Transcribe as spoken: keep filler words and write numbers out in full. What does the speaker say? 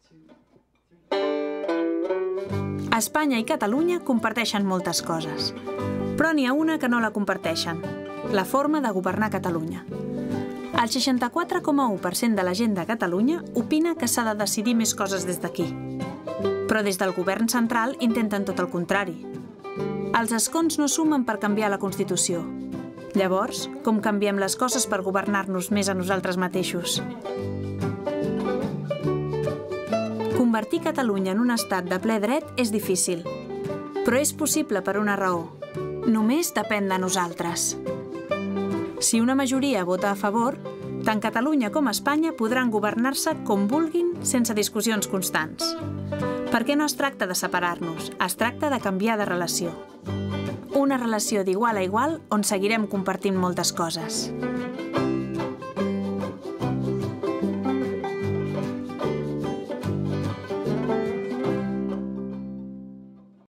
Espanya i Catalunya comparteixen moltes coses, però n'hi ha una que no la comparteixen, la forma de governar Catalunya. El seixanta-quatre coma u per cent de la gent de Catalunya opina que s'ha de decidir més coses des d'aquí. Però des del govern central intenten tot el contrari. Els escons no sumen per canviar la Constitució. Llavors, com canviem les coses per governar-nos més a nosaltres mateixos? Convertir Catalunya en un estat de ple dret és difícil, però és possible per una raó. Només depèn de nosaltres. Si una majoria vota a favor, tant Catalunya com Espanya podran governar-se com vulguin sense discussions constants. Perquè no es tracta de separar-nos, es tracta de canviar de relació. Una relació d'igual a igual on seguirem compartint moltes coses.